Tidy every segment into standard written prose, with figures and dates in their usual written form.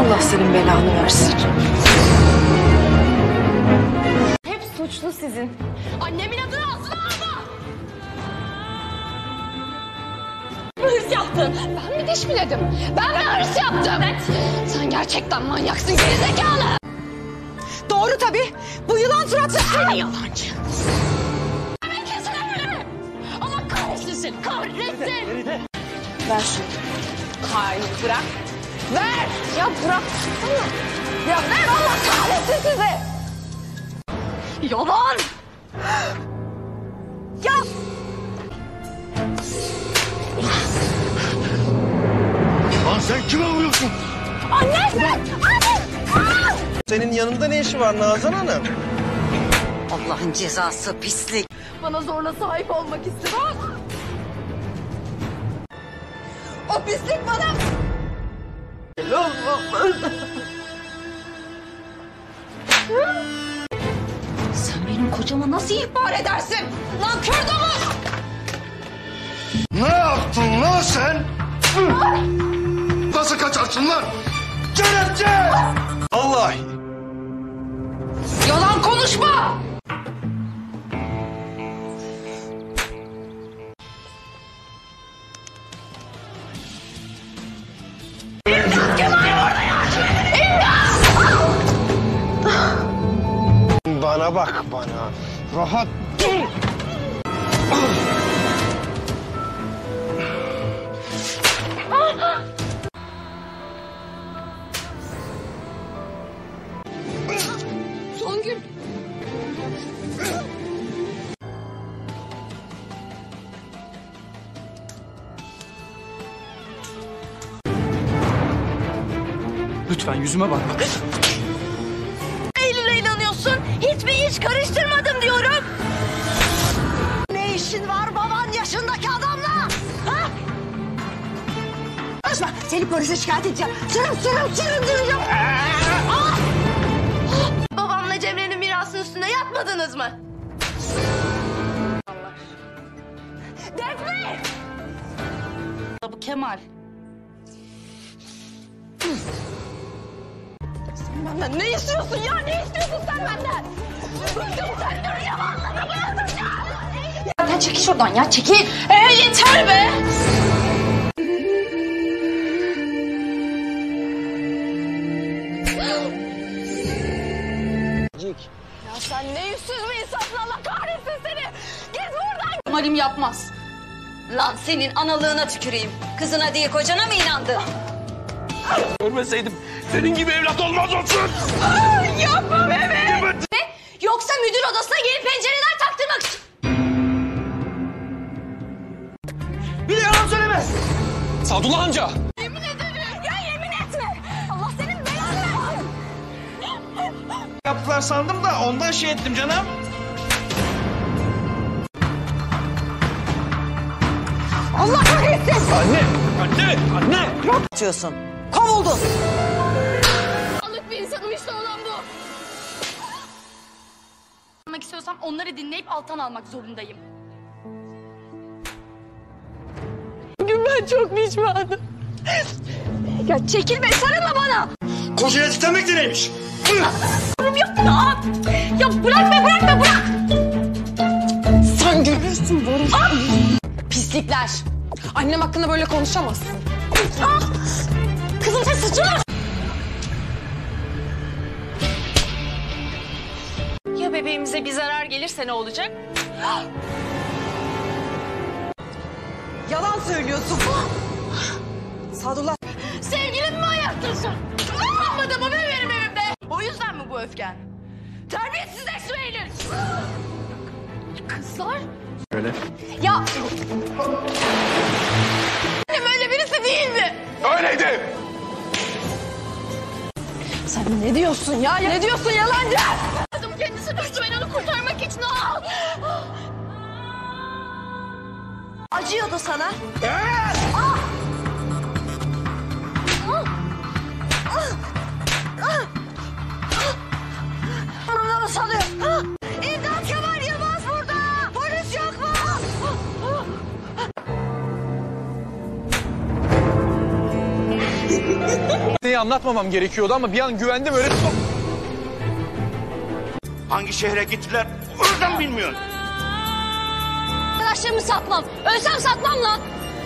Allah senin belanı versin. Hep suçlu sizin. Annemin adını ağzına alma. Hırs yaptın. Ben mi dişmiledim? Ben mi hırs yaptım? Evet. Sen gerçekten manyaksın, gerizekalı. Doğru tabii. Bu yılan suratlı... Seni yalancı. Hemen kesene. Allah kahretsin, kahretsin. Ver şunu. Hayır, bırak. Ver. Ya bırak. Ya ver, Allah kahretsin sizi. Yalan. Ya. Lan sen kime vuruyorsun? Anne. Anne. Senin yanında ne işi var Nazan Hanım? Allah'ın cezası pislik. Bana zorla sahip olmak istiyor. O pislik bana... Sen benim kocama nasıl ihbar edersin? Lan kör domuz! Ne yaptın lan sen? Nasıl kaçarsın lan? Kelepçe! Allah! Yalan konuşma! Bana bak bana. Rahat dur. Songül. Lütfen yüzüme bak. Eylül'e inanıyorsun? Hiçbir iş karıştırmadım diyorum. Ne işin var baban yaşındaki adamla? Ha? Konuşma. Seni polise şikayet edeceğim. Sürüm. Babamla Cemre'nin mirasının üstünde yatmadınız mı? Defne! Bu Kemal. Sen benden ne istiyorsun ya? Ne istiyorsun sen benden? Bıktım senden, yalanlara bayıldım ya! Ya çekil şuradan ya, çekil! Yeter be! Ya sen ne yüzsüz bir insansın, Allah kahretsin seni! Git buradan! Kemal'im yapmaz. Lan senin analığına tüküreyim. Kızına değil kocana mı inandın? Görmeseydim senin gibi evlat olmaz olsun. Yapma bebeğim! Yoksa müdür odasına gelip pencereler taktırmak için... Bir de yalan söyleme. Sadullah amca. Yemin ederim! Ya yemin etme! Allah senin belanı versin! Yaptılar sandım da ondan şey ettim canım. Allah kahretsin! Anne. Atıyorsun. Kovuldun. Anlık bir insanım işte olan bu. Anlamak istiyorsam onları dinleyip alttan almak zorundayım. Bugün ben çok pişmanım. Ya çekilme, sarılma bana. Kocaya titremek de neymiş? Yapma. Ya bırak. Sen görürsün Barış. Pislikler. Annem hakkında böyle konuşamazsın. Kızım sen sıçra. Ya bebeğimize bir zarar gelirse ne olacak? Yalan söylüyorsun. Sadullah. Sevgilin mi ayaktasın? Adamı benim evimde. O yüzden mi bu öfken? Terbiyesizleşmeyin. Kızlar. Öyle. Ya. Annem öyle birisi değildi. Öyleydi. Sen ne diyorsun ya? Ne diyorsun yalancı? Kızım kendisi düştü, ben onu kurtarmak için. Acıyordu sana. Bunu mı sanıyorsun? İmdat, Kemal Yılmaz burada. Polis yok mu? Neyi anlatmamam gerekiyordu ama bir an güvendim öyle. Hangi şehre gittiler oradan bilmiyorsun. Arkadaşlarımı satmam. Ölsem satmam lan.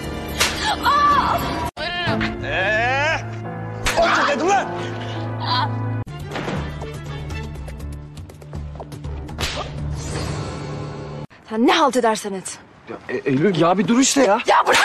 Otur dedim lan. Sen ne halt edersen et. Eylül ya bir dur işte ya. Ya bırak!